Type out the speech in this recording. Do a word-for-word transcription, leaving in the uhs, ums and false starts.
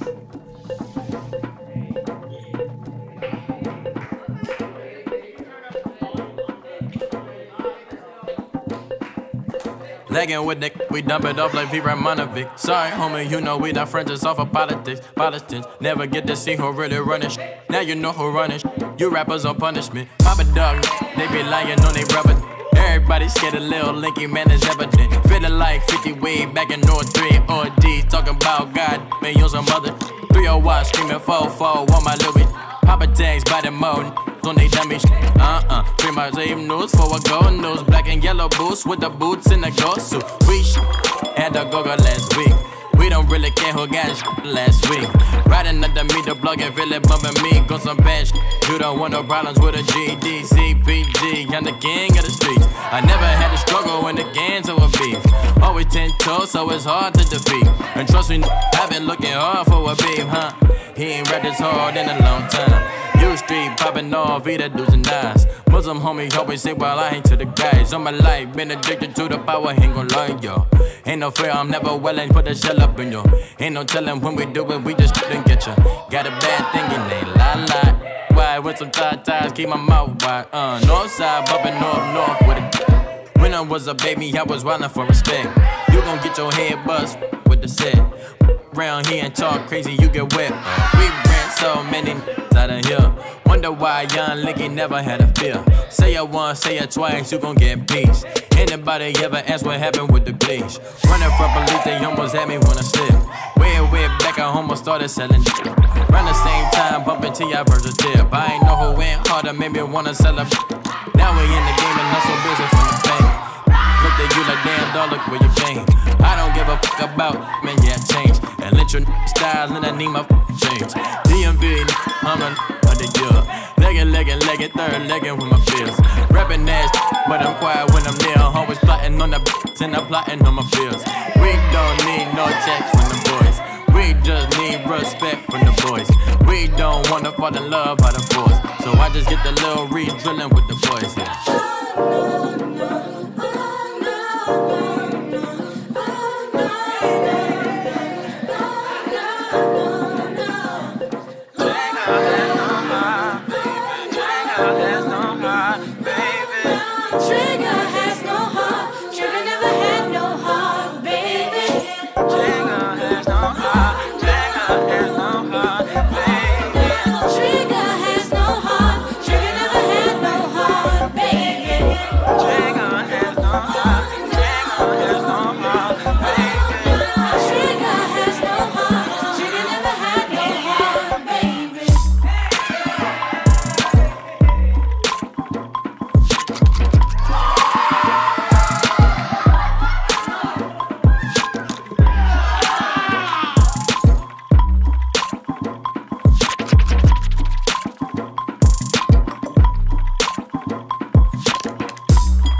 Legging with Nick, we dump it off like V. Ramonovic. Sorry, homie, you know we not friends, it's all for politics. Politics, never get to see who really running sh. Now you know who running sh. You rappers on punishment. Papa dog, they be lying on they rubber. Everybody scared of Lil Linky, man, it's evident. Feeling like fifty way back in North three or D. Talking about God, man, use some mother. three oh one screaming four four on my Louis. Papa tags by the mode. On they dummy sh uh-uh. Three my same news for a gold news. Black and yellow boots with the boots and the gold suit. We sh had a go-go last week. We don't really care who got sh last week. Riding under me, the blog and really bumping me. Go some bad sh. You don't want no problems with a G D C P G. I'm the king of the streets. I never had to struggle in the gangs of a beef. Always ten toes, so it's hard to defeat. And trust me, I've been looking hard for a beef, huh? He ain't rapped this hard in a long time. You street popping off, either dudes and eyes. Muslim homie always say, well, I ain't to the guys. All my life, been addicted to the power, ain't gon' lie, yo. Ain't no fear, I'm never willing, put a shell up in yo. Ain't no telling when we do it, we just didn't get ya. Got a bad thing in they la la. Why, with some tight ties, keep my mouth wide. Uh, north side, bumping north, north with it. When I was a baby, I was running for respect. You gon' get your head bust with the set. Round here and talk crazy, you get wet. We ran so many out of here. Wonder why young Linky never had a fear. Say it once, say it twice, you gon' get peace. Anybody ever ask what happened with the bleach? Running from police, they almost had me wanna slip. Way, way back, I almost started selling shit. Around the same time, bumping T I versus tip. I ain't know who went harder, made me wanna sell up. Now we in the game and not so busy from the bank. Look at you like damn dog, look where you been. I don't give a fuck about, man, yeah, change. And let your style and I need my change. D M V, I'm a of the year. Leggin', leggin', leggin', third leggin' with my feels. Rapping ass, but I'm quiet when I'm near. Always plotting on the b***s and I'm plotting on my feels. We don't need no checks from the boys. We just need respect from the boys. We don't wanna fall in love by the force. So I just get the little re-drilling with the boys, yeah.